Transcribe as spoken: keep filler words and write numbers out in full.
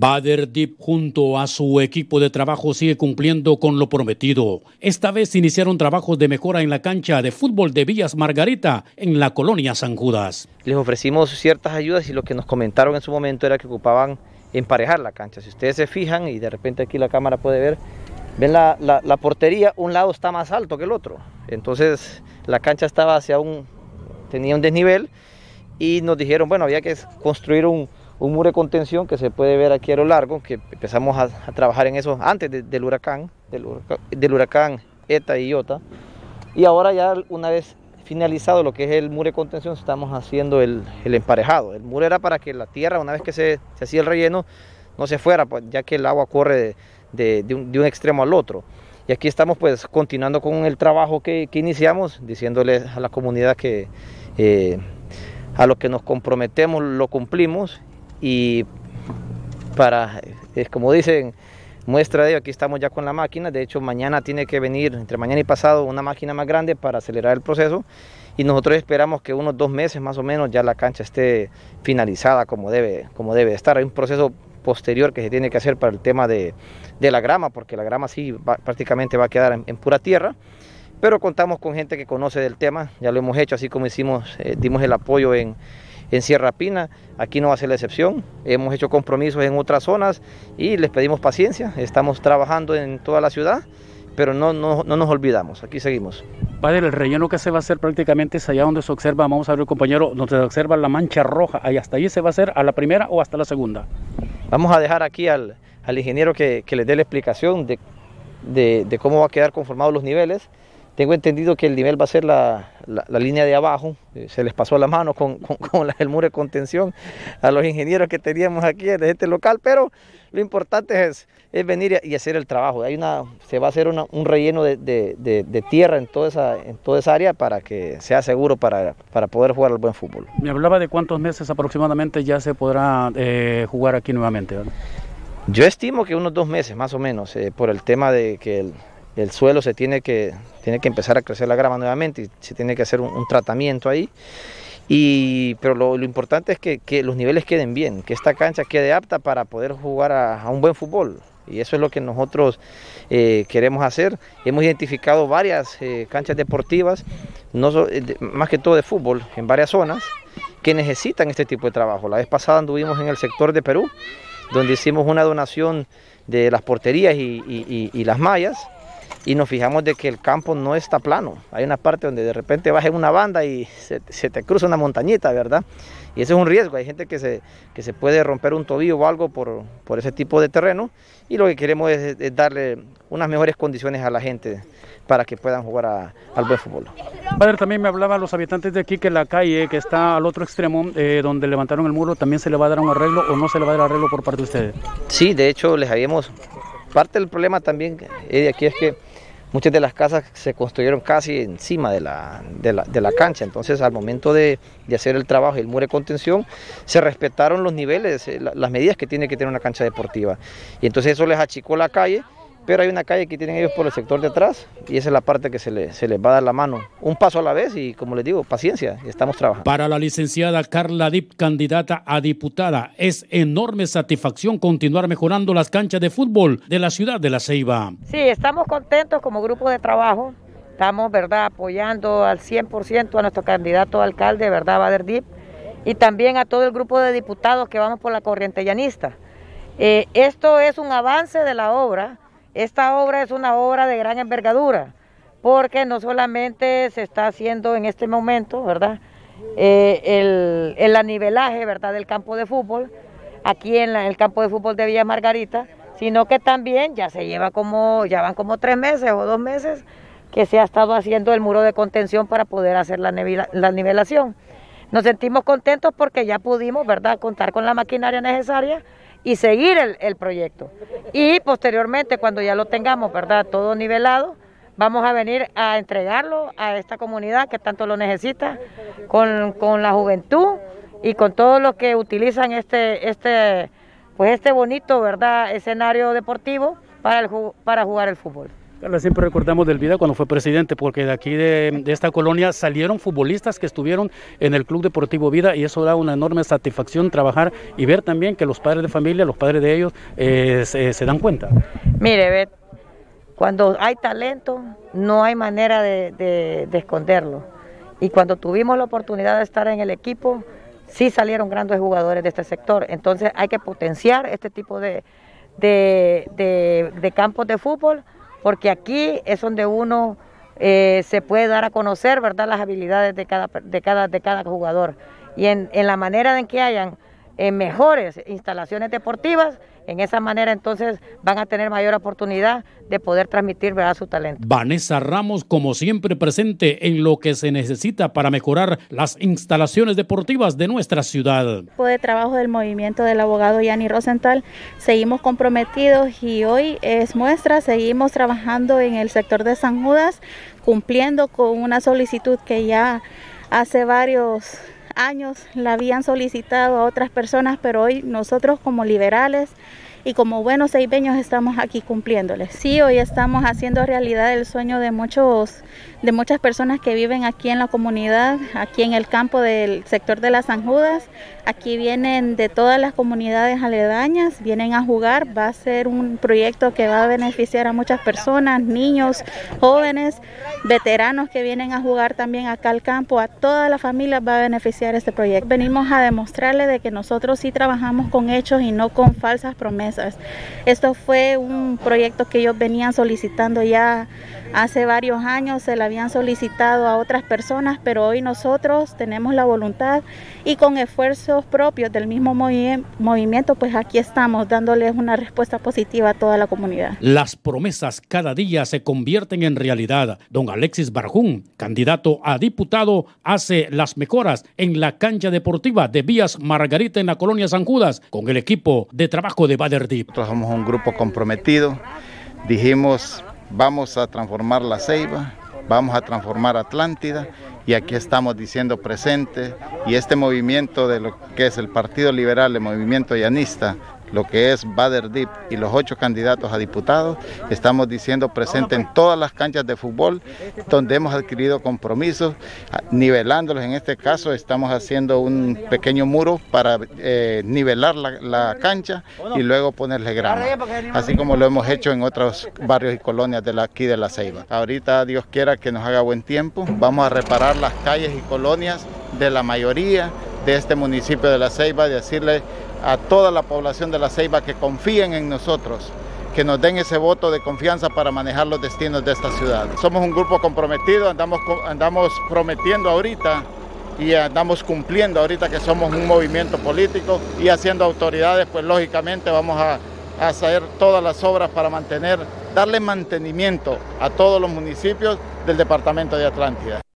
Bader Deep junto a su equipo de trabajo sigue cumpliendo con lo prometido. Esta vez iniciaron trabajos de mejora en la cancha de fútbol de Villas Margarita en la colonia San Judas. Les ofrecimos ciertas ayudas y lo que nos comentaron en su momento era que ocupaban emparejar la cancha. Si ustedes se fijan y de repente aquí la cámara puede ver, ven la, la, la portería, un lado está más alto que el otro. Entonces la cancha estaba hacia un, tenía un desnivel y nos dijeron, bueno, había que construir un un muro de contención que se puede ver aquí a lo largo, que empezamos a, a trabajar en eso antes de, del huracán, del huracán, del huracán Eta y Iota, y ahora ya una vez finalizado lo que es el muro de contención, estamos haciendo el, el emparejado. El muro era para que la tierra, una vez que se, se hacía el relleno, no se fuera, pues, ya que el agua corre de, de, de, un, de un extremo al otro. Y aquí estamos pues continuando con el trabajo que, que iniciamos, diciéndole a la comunidad que eh, a lo que nos comprometemos lo cumplimos. Y para, es como dicen, muestra de ello, aquí estamos ya con la máquina. De hecho, mañana tiene que venir, entre mañana y pasado, una máquina más grande para acelerar el proceso. Y nosotros esperamos que unos dos meses más o menos ya la cancha esté finalizada como debe, como debe estar. Hay un proceso posterior que se tiene que hacer para el tema de, de la grama, porque la grama sí va, prácticamente va a quedar en, en pura tierra. Pero contamos con gente que conoce del tema, ya lo hemos hecho, así como hicimos, eh, dimos el apoyo en... En Sierra Pina, aquí no va a ser la excepción. Hemos hecho compromisos en otras zonas y les pedimos paciencia. Estamos trabajando en toda la ciudad, pero no, no, no nos olvidamos, aquí seguimos. Padre, el relleno que se va a hacer prácticamente es allá donde se observa, vamos a ver compañero, donde se observa la mancha roja, ahí hasta allí se va a hacer a la primera o hasta la segunda. Vamos a dejar aquí al, al ingeniero que, que les dé la explicación de, de, de cómo va a quedar conformados los niveles. Tengo entendido que el nivel va a ser la, la, la línea de abajo, se les pasó la mano con, con, con la, el muro de contención a los ingenieros que teníamos aquí de este local, pero lo importante es, es venir y hacer el trabajo. Hay una, se va a hacer una, un relleno de, de, de, de tierra en toda, esa, en toda esa área para que sea seguro para, para poder jugar al buen fútbol. Me hablaba de cuántos meses aproximadamente ya se podrá eh, jugar aquí nuevamente, ¿verdad? Yo estimo que unos dos meses más o menos, eh, por el tema de que el, el suelo se tiene que, tiene que empezar a crecer la grama nuevamente y se tiene que hacer un, un tratamiento ahí. Y, pero lo, lo importante es que, que los niveles queden bien, que esta cancha quede apta para poder jugar a, a un buen fútbol. Y eso es lo que nosotros eh, queremos hacer. Hemos identificado varias eh, canchas deportivas, no so, de, más que todo de fútbol, en varias zonas, que necesitan este tipo de trabajo. La vez pasada anduvimos en el sector de Perú, donde hicimos una donación de las porterías y, y, y, y las mallas, y nos fijamos de que el campo no está plano. Hay una parte donde de repente vas en una banda y se, se te cruza una montañita, ¿verdad? Y ese es un riesgo. Hay gente que se, que se puede romper un tobillo o algo por, por ese tipo de terreno, y lo que queremos es, es darle unas mejores condiciones a la gente para que puedan jugar a, al buen fútbol. Padre, también me hablaban los habitantes de aquí que la calle que está al otro extremo, eh, donde levantaron el muro, también se le va a dar un arreglo o no se le va a dar arreglo por parte de ustedes. Sí, de hecho les habíamos... Parte del problema también de aquí es que muchas de las casas se construyeron casi encima de la, de la, de la cancha, entonces al momento de, de hacer el trabajo y el muro de contención se respetaron los niveles, las medidas que tiene que tener una cancha deportiva, y entonces eso les achicó la calle, pero hay una calle que tienen ellos por el sector de atrás y esa es la parte que se, le, se les va a dar la mano, un paso a la vez y como les digo, paciencia, y estamos trabajando. Para la licenciada Carla Dip, candidata a diputada, es enorme satisfacción continuar mejorando las canchas de fútbol de la ciudad de La Ceiba. Sí, estamos contentos como grupo de trabajo, estamos, verdad, apoyando al cien por ciento a nuestro candidato a alcalde, verdad, Bader Deep, y también a todo el grupo de diputados que vamos por la corriente llanista. Eh, esto es un avance de la obra. Esta obra es una obra de gran envergadura, porque no solamente se está haciendo en este momento, ¿verdad? Eh, el, el anivelaje, ¿verdad?, del campo de fútbol, aquí en la, el campo de fútbol de Villa Margarita, sino que también ya se lleva como, ya van como tres meses o dos meses que se ha estado haciendo el muro de contención para poder hacer la, nivela, la nivelación. Nos sentimos contentos porque ya pudimos, ¿verdad?, contar con la maquinaria necesaria y seguir el, el proyecto. Y posteriormente, cuando ya lo tengamos, ¿verdad?, todo nivelado, vamos a venir a entregarlo a esta comunidad que tanto lo necesita, con, con la juventud y con todos los que utilizan este, este, pues este bonito, ¿verdad?, escenario deportivo para, el, para jugar el fútbol. Carla, siempre recordamos del Vida cuando fue presidente, porque de aquí de, de esta colonia salieron futbolistas que estuvieron en el Club Deportivo Vida y eso da una enorme satisfacción trabajar y ver también que los padres de familia, los padres de ellos, eh, se, se dan cuenta. Mire, ve, cuando hay talento no hay manera de, de, de esconderlo. Y cuando tuvimos la oportunidad de estar en el equipo, sí salieron grandes jugadores de este sector. Entonces hay que potenciar este tipo de, de, de, de campos de fútbol, porque aquí es donde uno eh, se puede dar a conocer, ¿verdad?, las habilidades de cada, de cada, de cada jugador. Y en, en la manera en que hayan eh, mejores instalaciones deportivas, en esa manera entonces van a tener mayor oportunidad de poder transmitir, ¿verdad?, su talento. Vanessa Ramos, como siempre, presente en lo que se necesita para mejorar las instalaciones deportivas de nuestra ciudad. El equipo de trabajo del movimiento del abogado Yanni Rosenthal, seguimos comprometidos y hoy es muestra, seguimos trabajando en el sector de San Judas, cumpliendo con una solicitud que ya hace varios años la habían solicitado a otras personas, pero hoy nosotros como liberales y como buenos ceibeños estamos aquí cumpliéndoles. Sí, hoy estamos haciendo realidad el sueño de muchos, de muchas personas que viven aquí en la comunidad, aquí en el campo del sector de las San Judas. Aquí vienen de todas las comunidades aledañas, vienen a jugar. Va a ser un proyecto que va a beneficiar a muchas personas, niños, jóvenes, veteranos que vienen a jugar también acá al campo. A toda la familia va a beneficiar este proyecto. Venimos a demostrarle de que nosotros sí trabajamos con hechos y no con falsas promesas. Esto fue un proyecto que ellos venían solicitando ya hace varios años, se lo habían solicitado a otras personas, pero hoy nosotros tenemos la voluntad y con esfuerzos propios del mismo movi- movimiento, pues aquí estamos dándoles una respuesta positiva a toda la comunidad. Las promesas cada día se convierten en realidad. Don Alexis Barjún, candidato a diputado, hace las mejoras en la cancha deportiva de Vías Margarita en la colonia San Judas con el equipo de trabajo de Bader Deep. Nosotros somos un grupo comprometido, dijimos vamos a transformar La Ceiba, vamos a transformar Atlántida y aquí estamos diciendo presente y este movimiento de lo que es el Partido Liberal, el movimiento llanista, lo que es Bader Deep y los ocho candidatos a diputados, estamos diciendo presente en todas las canchas de fútbol donde hemos adquirido compromisos, nivelándolos. En este caso estamos haciendo un pequeño muro para eh, nivelar la, la cancha y luego ponerle grama, así como lo hemos hecho en otros barrios y colonias de la, aquí de La Ceiba. Ahorita Dios quiera que nos haga buen tiempo, vamos a reparar las calles y colonias de la mayoría de este municipio de La Ceiba, de decirle a toda la población de La Ceiba que confíen en nosotros, que nos den ese voto de confianza para manejar los destinos de esta ciudad. Somos un grupo comprometido, andamos, andamos prometiendo ahorita y andamos cumpliendo ahorita que somos un movimiento político y haciendo autoridades, pues lógicamente vamos a, a hacer todas las obras para mantener, darle mantenimiento a todos los municipios del departamento de Atlántida.